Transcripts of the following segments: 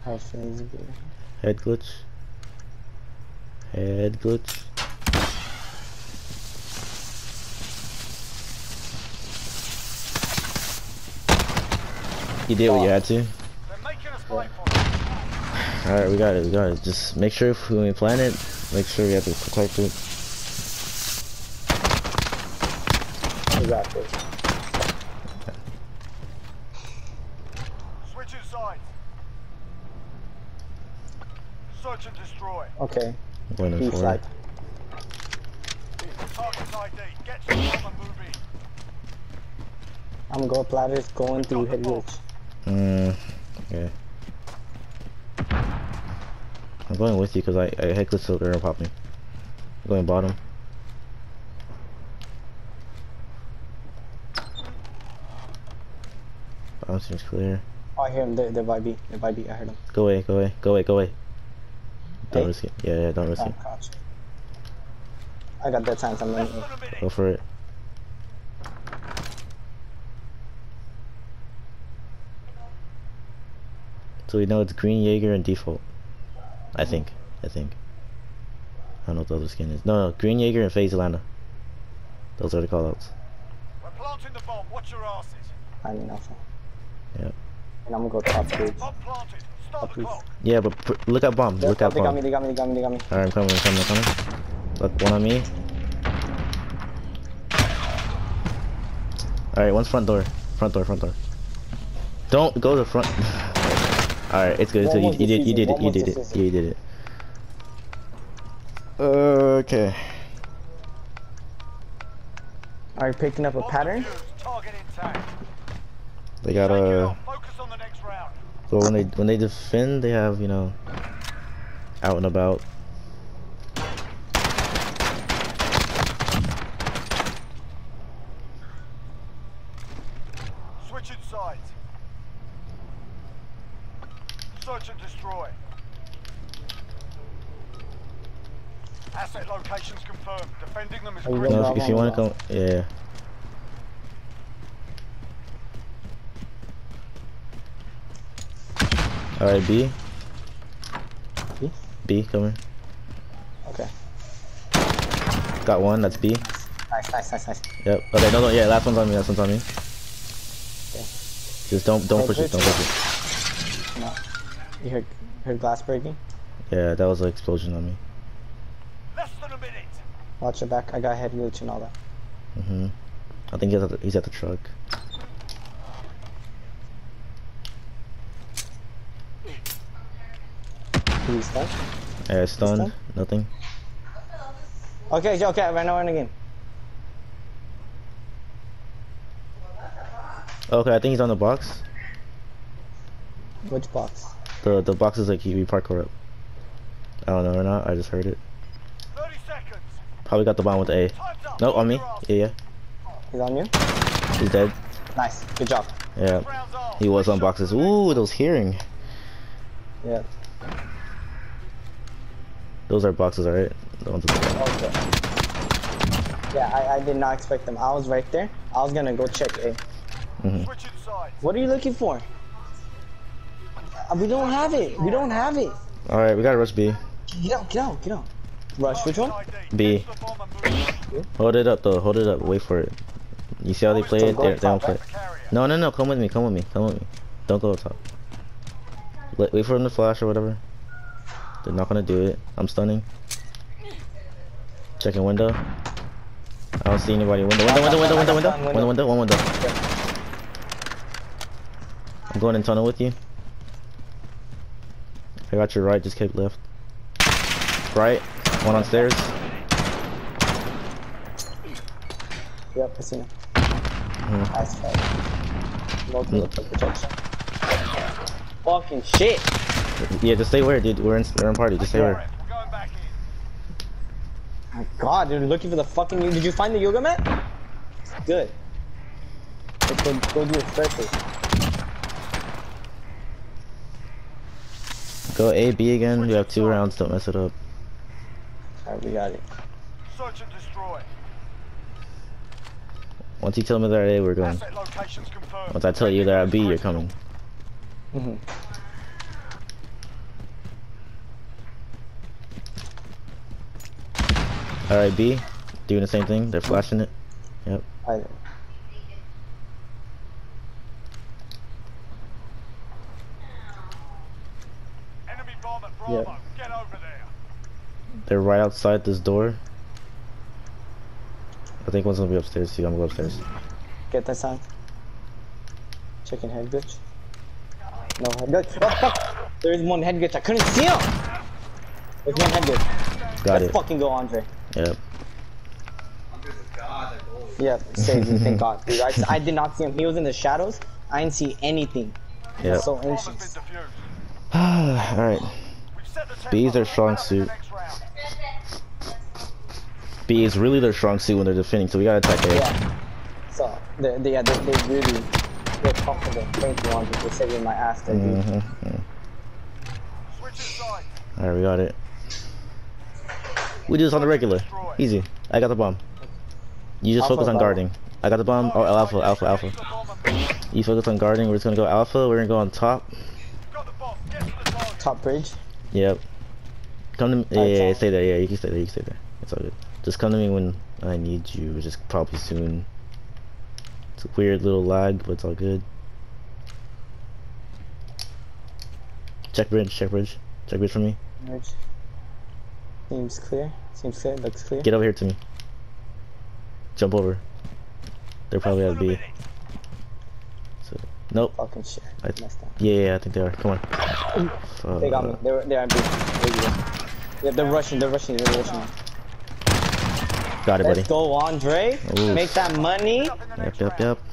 How feasible. Head glitch. Head glitch. You did what you had to. Alright, we got it, we got it. Just make sure if we plan it, make sure we have to protect it. Exactly. Switching sides. Search and destroy. Okay. I'm going in Peace for out. it. Target ID. Get to the bomb and move in. I'm go platters going through head glitch. Okay. I'm going with you because I head glitch so they're gonna pop me. I'm going bottom. Bottom seems clear. Oh, I hear him. They're by B. They're by B. I heard him. Go away, go away, go away, go away. Don't Hey. risk it. Yeah, yeah, don't risk it. Crouch. I got that time. I'm running. Go for it. So we know it's green Jaeger and default. I think. I don't know what the other skin is. No, green Jaeger and FaZe Atlanta. Those are the callouts. We're planting the bomb. Watch your asses. I mean, also. Yep. And I'm gonna go top stage. Bomb planted. Start the clock. Yeah, but look at bomb. Look at They got me. bomb. They got me. They got me. They got me. Alright, I'm coming, I'm coming, I'm coming. Look, one on me. Alright, one's front door. Front door, front door. Don't go to the front. Alright, it's good. So you did it. You did it. You did it. Okay. Are you picking up a pattern? Target intact. They got Focus on the next round. so when they defend, they have, you know, out and about. Switching sides. Search and destroy. Asset locations confirmed. Defending them is Are you critical. No, if you want to come, yeah. Alright, B. B? B, coming. Okay. Got one, that's B. Nice. Yep. Okay, no, yeah, last one's on me, last one's on me. Okay. Just don't push it, don't push it. No. You heard glass breaking? Yeah, that was an explosion on me. Less than a minute. Watch your back. I got head glitch and all that. I think he's at the truck. He's stuck. Yeah, stunned, Stunned? nothing. Okay, right now we're in the game. Okay, I think he's on the box. Which box? The box is like he parkour up. I don't know or not, I just heard it. 30 seconds. Probably got the bomb with the A. Time's up. No, on me. Yeah, He's on you? he's dead. Nice. Good job. Yeah, Rounds on. he was on boxes. Ooh, those hearing. Yeah. Those are boxes, alright? The ones with the Okay. Yeah, I did not expect them. I was right there. I was gonna go check A. Switching sides. What are you looking for? We don't have it. We don't have it. Alright, we gotta rush B. Get out. Rush, which one? B. Get to the bomb and move in. Hold it up though, hold it up, wait for it. You see how they play it? They don't play. No, come with me, come with me. Don't go up top. Wait for him to flash or whatever. They're not gonna do it. I'm stunning. Checking window. I don't see anybody. Window. One window. I'm going in tunnel with you. I got your right, just keep left. Right, one on stairs. Yep, I see him. Nice fight. No protection. Fucking shit. Yeah, just stay where, dude. We're in party. Just stay where. We're going back in. My god, dude, looking for the fucking. Did you find the yoga mat? Good. Go do it stretches. Go A, B again. We have 2 rounds. Don't mess it up. Alright, we got it. Search and destroy. Once you tell me they're at A, we're going. Asset locations confirmed. Once I tell you they're at B, you're coming. Alright, B. Doing the same thing. They're flashing it. Yep. Alright. Enemy bomb at Bravo. Yeah. Get over there. They're right outside this door. I think one's gonna be upstairs too. I'm gonna go upstairs. Get that sign. Checking head glitch. No head glitch. Oh fuck! There is one head glitch. I couldn't see him! There's one head glitch. Got Let's it. fucking go, Andre. Yep. Yep, save me, thank God. Dude, I did not see him. He was in the shadows. I didn't see anything. Yep. So Bomb has been anxious. defused. Alright. We've set the B is their tempo. strong We're out for the suit. next round. B is really their strong suit when they're defending, so we gotta attack A. Yeah. So, they really, they're comfortable. Thank you, Andre, for saving my ass there, dude. Switch inside. Alright, we got it. We do this on the regular. Easy. I got the bomb. You just Alpha focus on Bravo. guarding. I got the bomb. Oh, alpha. Use the bomb and You focus on guarding. We're just gonna go alpha. We're gonna go on top. got the bomb. Get to the target. Top bridge. Yep. Come to me. Alright, Yeah, fine. stay there. Yeah, you can stay there. You can stay there. It's all good. Just come to me when I need you, which is probably soon. It's a weird little lag, but it's all good. Check bridge. Check bridge. Check bridge for me. Bridge. Seems clear. Seems clear. Looks clear. Get over here to me. Jump over. They're probably at B. So, nope. Fucking shit. I- Messed up. Yeah, I think they are. Come on. They got me. They're at B. There you go. Yeah, they're rushing. They're rushing. They're rushing. Got it, buddy. Let's go, Andre. Oof. Make that money. Up in the next Yep. round.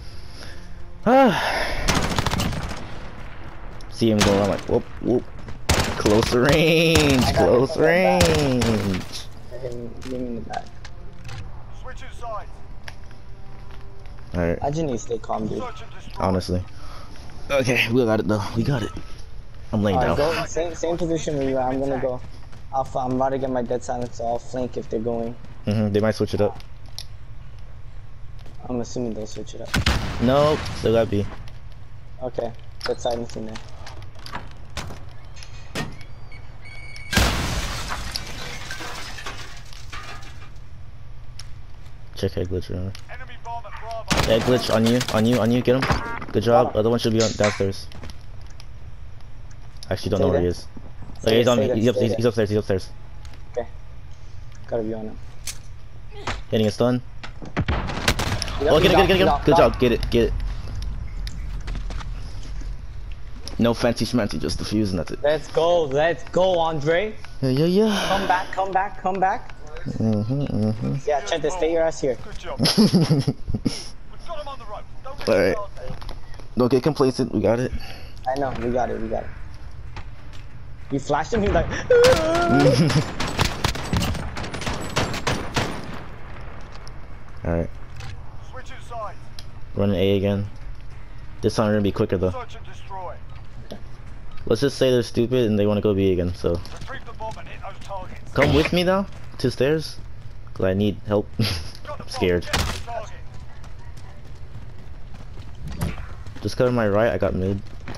Ah. See him going. I'm like, whoop, whoop. Close range. I got Close it, I got range. Hit me in the back. Switch inside. Alright, I just need to stay calm, dude. Search and destroy. honestly. Okay, we got it though. We got it. I'm laying Alright, down. go same position where you are. I'm gonna go. Alpha, I'm about to get my dead silence, so I'll flank if they're going. They might switch it up. I'm assuming they'll switch it up. Nope, still got B. Okay, dead silence in there. Check head glitch, remember. Enemy bomb at Bravo. Head glitch on you, get him. Good job. Other one should be on downstairs. Actually, don't know where he is. Okay, he's on me. He's upstairs. He's upstairs. Okay. Gotta be on him. Hitting a stun. Yep, Oh, get it. he's off. Good job. Get it. No fancy schmancy, just defuse and that's it. Let's go, Andre. Yeah. Come back. Yeah, check this. Stay your ass here. Good job. We've got him on the rope. Don't let Alright. him start. Don't get complacent. We got it. I know, we got it. You flashed him, he's like, Alright. Switch inside. Running A again. This time we're gonna be quicker though. Search and destroy. Let's just say they're stupid and they want to go B again. So Retrieve the bomb and hit those targets. come with me now to stairs, cause I need help. Got the I'm bomb. scared. Get to the target. Just cover my right. I got mid.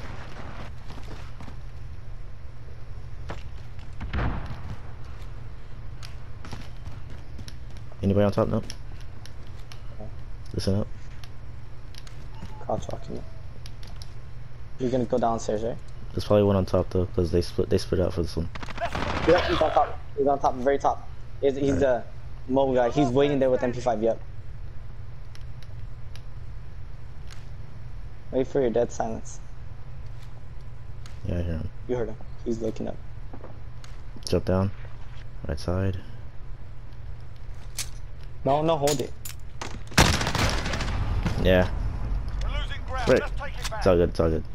Anybody on top? Nope. Listen up. crouch walking. You're gonna go downstairs, right? There's probably one on top though, because they split out for this one. Yep, he's on top. He's on top, very top. He's the mobile guy. He's waiting there with MP5. Yep. Wait for your dead silence. Yeah, I hear him. You heard him. He's looking up. Jump down. Right side. No, hold it. Yeah. We're losing ground. Right. Let's take it back. It's all good. It's all good.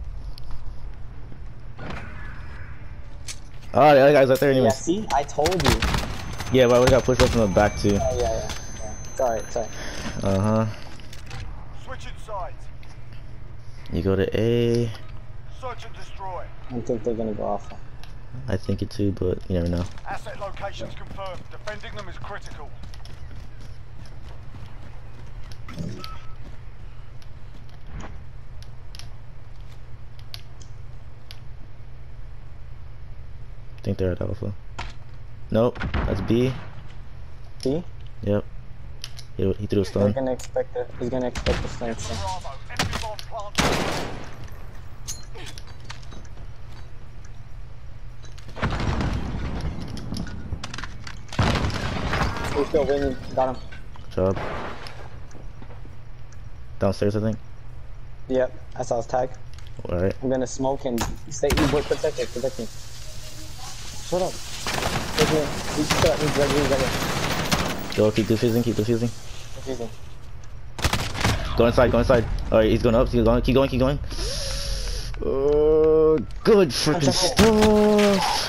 Oh, the other guy's right there Yeah, anyways. see? I told you. Yeah, but I would've got pushed up from the back too. Yeah. It's alright, it's alright. Uh-huh. Switch inside. You go to A. Search and destroy. I don't think they're gonna go off. I think it too, but you never know. Asset locations confirmed. Defending them is critical. I think they're at Alpha. Nope, that's B. See? Yep. He threw a They're stun. gonna expect it. He's gonna expect the stun. Bravo. Enemy bomb planted. He's still winning. Got him. Good job. Downstairs, I think. Yep. I saw his tag. Alright. I'm gonna smoke and stay. You boy, protect me. Protect me. Shut up. Right here. He's right here. Go, keep defusing, keep defusing. Confusing. Go inside, go inside. Alright, he's going up, keep going, keep going, keep going. Good freaking stuff.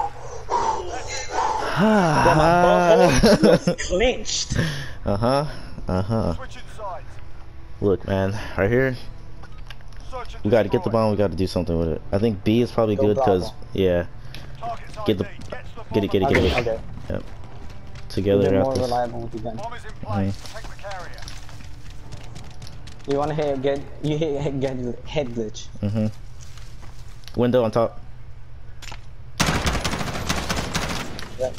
Clinched. Switching sides. Look, man, right here, Search and we gotta get the destroy. bomb, we gotta do something with it. I think B is probably Go good because, Bravo. yeah, Target's get the, ID. Get to the get it, get it, bomb. get it. Okay. Yep. You're Together more after. reliable with the gun. Bomb is in place. Protect the carrier. You wanna hit head glitch. Window on top. Yep.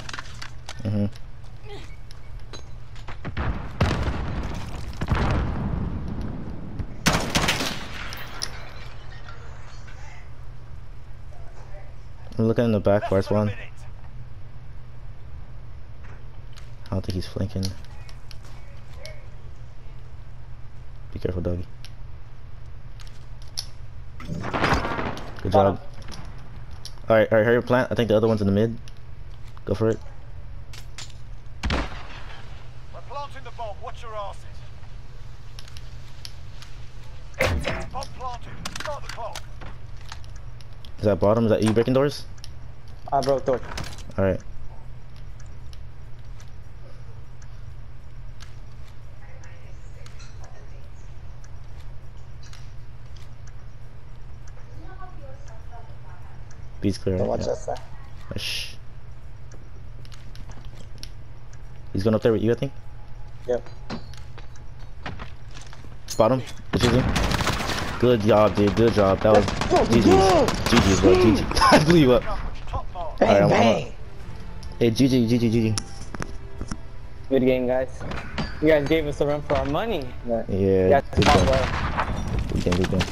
I'm looking in the back, Less first than a one. minute. I don't think he's flanking. Be careful, doggy. Good job. Alright, hurry up, plant. I think the other one's in the mid. Go for it. We're planting the bomb. Watch your asses. Bomb planted. Start the clock. Is that bottom? Is that you breaking doors? I broke door. Alright. B's clear. Don't Right? watch Yeah. that side. Shh. He's going up there with you, I think. Yep. Bottom. Defusing. Good job, dude. Good job. That was GG's. GG's, bro. GG. I blew you up. Top mark. Bang, Alright, I'm bang. Hey, GG. Good game, guys. You guys gave us a run for our money. But Yeah. yeah, Good game. Good game.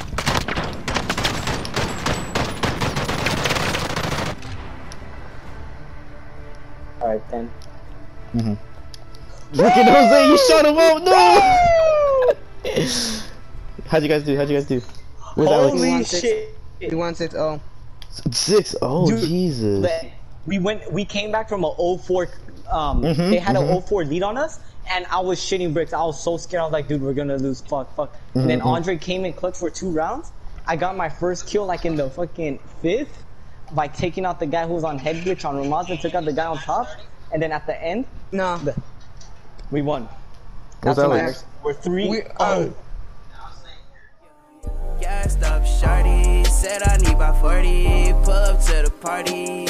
Alright, 10. Freaking Jose, you shot him up! No! How'd you guys do? Where's Alex? Holy shit. 1-6-0. 6. Oh, Dude, Jesus. We came back from a 0-4, they had a 0-4 lead on us, and I was shitting bricks. I was so scared. I was like, dude, we're gonna lose. Fuck. And then Andre came in clutch for 2 rounds. I got my first kill like in the fucking 5th by taking out the guy who was on head glitch on Ramaz, took out the guy on top, and then at the end, No. we won. Where's That's what Alex? matters. We're 3. We- Gassed up, shawty. Said I need about 40. Pull up to the party.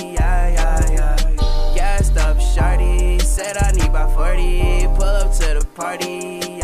Gassed up, shawty. Said I need about 40. Pull up to the party.